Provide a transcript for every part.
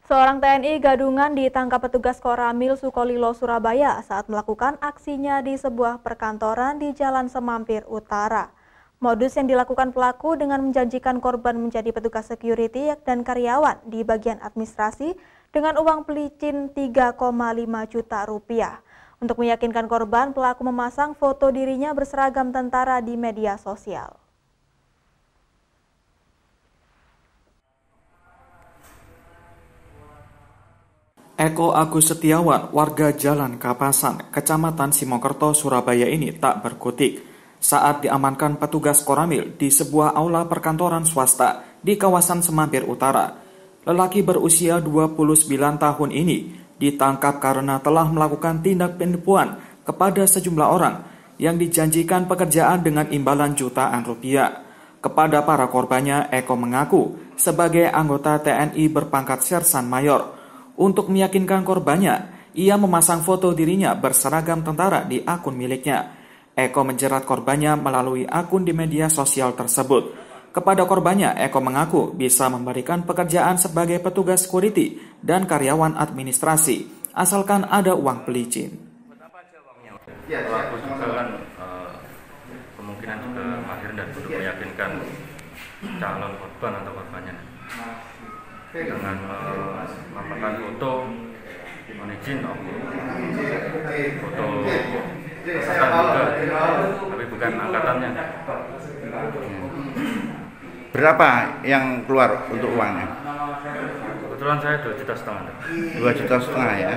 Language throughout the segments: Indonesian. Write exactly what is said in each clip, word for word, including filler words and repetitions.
Seorang T N I gadungan ditangkap petugas Koramil Sukolilo, Surabaya saat melakukan aksinya di sebuah perkantoran di Jalan Semampir Utara. Modus yang dilakukan pelaku dengan menjanjikan korban menjadi petugas security dan karyawan di bagian administrasi dengan uang pelicin tiga koma lima juta rupiah. Untuk meyakinkan korban, pelaku memasang foto dirinya berseragam tentara di media sosial. Eko Agus Setiawan, warga Jalan Kapasan, Kecamatan Simokerto, Surabaya ini tak berkutik saat diamankan petugas Koramil di sebuah aula perkantoran swasta di kawasan Semampir Utara. Lelaki berusia dua puluh sembilan tahun ini ditangkap karena telah melakukan tindak penipuan kepada sejumlah orang yang dijanjikan pekerjaan dengan imbalan jutaan rupiah. Kepada para korbannya, Eko mengaku sebagai anggota T N I berpangkat Sersan Mayor. Untuk meyakinkan korbannya, ia memasang foto dirinya berseragam tentara di akun miliknya. Eko menjerat korbannya melalui akun di media sosial tersebut. Kepada korbannya, Eko mengaku bisa memberikan pekerjaan sebagai petugas security dan karyawan administrasi, asalkan ada uang pelicin. Pelaku juga kan uh, kemungkinan juga mahir dan untuk meyakinkan calon korban atau korbannya dengan uh, melakukan foto mohon izin oh, foto angkatan juga, tapi bukan angkatannya. Berapa yang keluar untuk uangnya? Kebetulan saya dua juta setengah. Dua juta setengah ya.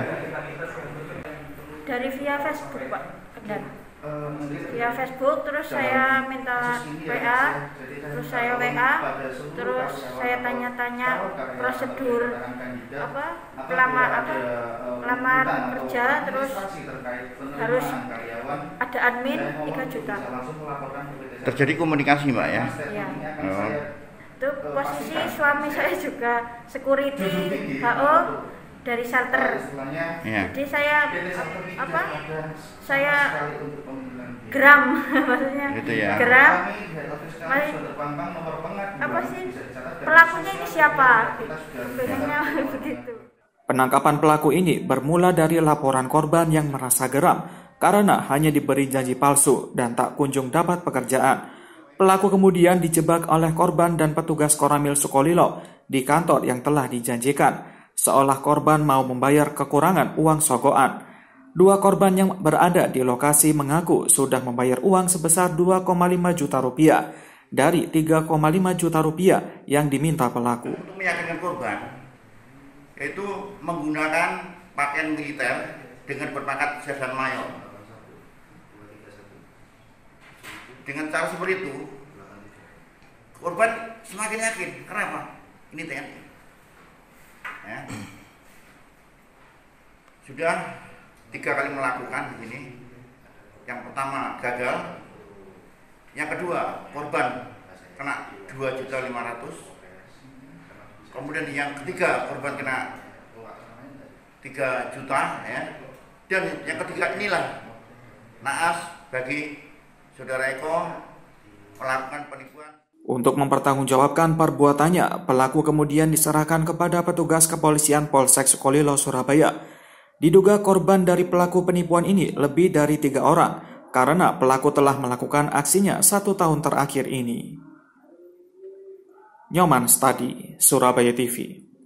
Dari via Facebook, Pak, dan via Facebook, terus saya minta W A, terus saya W A, terus saya tanya-tanya prosedur apa pelamar apa pelamar kerja, terus harus ada admin tiga juta. Terjadi komunikasi, Mbak ya? Ya. Oh. Itu posisi suami saya juga security H O dari shelter. Ya. Jadi saya apa? Saya geram maksudnya. Gitu ya. Geram. Mas, apa sih? Pelakunya ini siapa? Pengennya begitu. Penangkapan pelaku ini bermula dari laporan korban yang merasa geram karena hanya diberi janji palsu dan tak kunjung dapat pekerjaan. Pelaku kemudian dijebak oleh korban dan petugas Koramil Sukolilo di kantor yang telah dijanjikan, seolah korban mau membayar kekurangan uang sogokan. Dua korban yang berada di lokasi mengaku sudah membayar uang sebesar dua koma lima juta rupiah dari tiga koma lima juta rupiah yang diminta pelaku. Untuk meyakinkan korban, yaitu menggunakan pakaian militer dengan berpangkat Sersan Mayor. Dengan cara seperti itu, korban semakin yakin. Kenapa? Ini T N I. Ya. Sudah tiga kali melakukan ini. Yang pertama gagal, yang kedua korban kena dua juta lima ratus, kemudian yang ketiga korban kena tiga juta, ya. Dan yang ketiga inilah naas bagi saudara Eko melakukan penipuan. Untuk mempertanggungjawabkan perbuatannya, pelaku kemudian diserahkan kepada petugas kepolisian Polsek Sukolilo, Surabaya. Diduga korban dari pelaku penipuan ini lebih dari tiga orang, karena pelaku telah melakukan aksinya satu tahun terakhir ini. Nyoman Stadi, Surabaya T V.